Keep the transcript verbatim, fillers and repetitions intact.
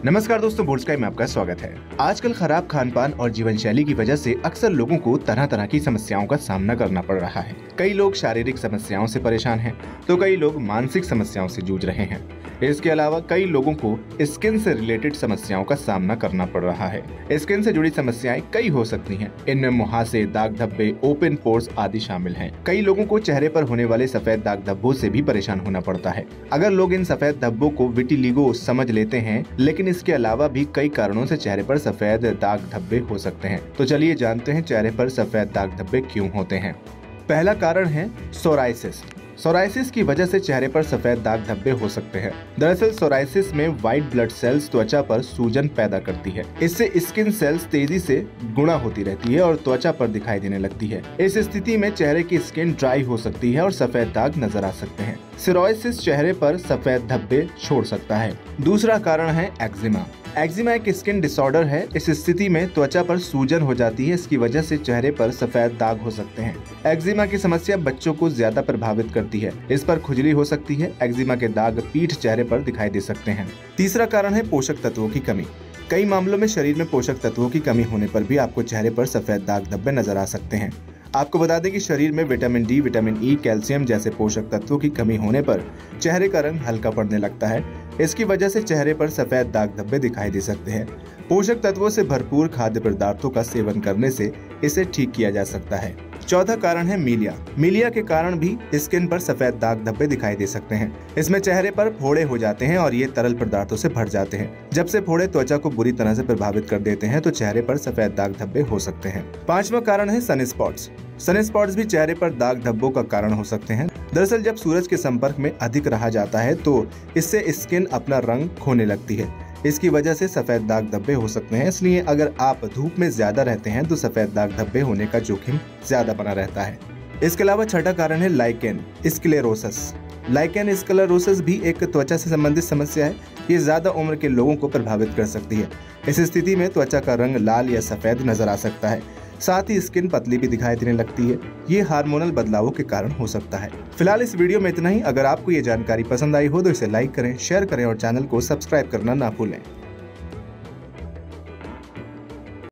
नमस्कार दोस्तों, board sky में आपका स्वागत है। आजकल खराब खान पान और जीवन शैली की वजह से अक्सर लोगों को तरह तरह की समस्याओं का सामना करना पड़ रहा है। कई लोग शारीरिक समस्याओं से परेशान हैं, तो कई लोग मानसिक समस्याओं से जूझ रहे हैं। इसके अलावा कई लोगों को स्किन से रिलेटेड समस्याओं का सामना करना पड़ रहा है। स्किन से जुड़ी समस्याएं कई हो सकती हैं। इनमें मुहासे, दाग धब्बे, ओपन पोर्स आदि शामिल हैं। कई लोगों को चेहरे पर होने वाले सफेद दाग धब्बों से भी परेशान होना पड़ता है। अगर लोग इन सफेद धब्बों को विटिलिगो समझ लेते हैं, लेकिन इसके अलावा भी कई कारणों से चेहरे पर सफेद दाग धब्बे हो सकते हैं। तो चलिए जानते हैं चेहरे पर सफेद दाग धब्बे क्यों होते हैं। पहला कारण है सोराइसिस। सोराइसिस की वजह से चेहरे पर सफेद दाग धब्बे हो सकते हैं। दरअसल सोराइसिस में व्हाइट ब्लड सेल्स त्वचा पर सूजन पैदा करती है। इससे स्किन सेल्स तेजी से गुणा होती रहती है और त्वचा पर दिखाई देने लगती है। इस स्थिति में चेहरे की स्किन ड्राई हो सकती है और सफेद दाग नजर आ सकते हैं। सोराइसिस चेहरे पर सफेद धब्बे छोड़ सकता है। दूसरा कारण है एक्जिमा। एक्जिमा एक स्किन डिसऑर्डर है। इस स्थिति में त्वचा पर सूजन हो जाती है। इसकी वजह से चेहरे पर सफेद दाग हो सकते हैं। एक्जिमा की समस्या बच्चों को ज्यादा प्रभावित करती है। इस पर खुजली हो सकती है। एक्जिमा के दाग पीठ चेहरे पर दिखाई दे सकते हैं। तीसरा कारण है पोषक तत्वों की कमी। कई मामलों में शरीर में पोषक तत्वों की कमी होने पर भी आपको चेहरे पर सफेद दाग धब्बे नजर आ सकते हैं। आपको बता दें कि शरीर में vitamin D, vitamin E, calcium जैसे पोषक तत्वों की कमी होने पर चेहरे का रंग हल्का पड़ने लगता है। इसकी वजह से चेहरे पर सफेद दाग धब्बे दिखाई दे सकते हैं। पोषक तत्वों से भरपूर खाद्य पदार्थों का सेवन करने से इसे ठीक किया जा सकता है। चौथा कारण है मीलिया। मीलिया के कारण भी स्किन पर सफेद दाग धब्बे दिखाई दे सकते हैं। इसमें चेहरे पर फोड़े हो जाते हैं और ये तरल पदार्थों से भर जाते हैं। जब से फोड़े त्वचा को बुरी तरह से प्रभावित कर देते हैं तो चेहरे पर सफेद दाग धब्बे हो सकते हैं। पांचवा कारण है सन स्पॉट्स। सन स्पॉट्स भी चेहरे पर दाग धब्बों का कारण हो सकते हैं। दरअसल जब सूरज के संपर्क में अधिक रहा जाता है तो इससे स्किन अपना रंग खोने लगती है। इसकी वजह से सफेद दाग धब्बे हो सकते हैं। इसलिए अगर आप धूप में ज्यादा रहते हैं तो सफेद दाग धब्बे होने का जोखिम ज्यादा बना रहता है। इसके अलावा छठा कारण है लाइकेन स्क्लेरोसिस। लाइकेन स्क्लेरोसिस भी एक त्वचा से संबंधित समस्या है। ये ज्यादा उम्र के लोगों को प्रभावित कर सकती है। इस स्थिति में त्वचा का रंग लाल या सफेद नजर आ सकता है। साथ ही स्किन पतली भी दिखाई देने लगती है। ये हार्मोनल बदलावों के कारण हो सकता है। फिलहाल इस वीडियो में इतना ही। अगर आपको ये जानकारी पसंद आई हो तो इसे लाइक करें, शेयर करें और चैनल को सब्सक्राइब करना ना भूलें।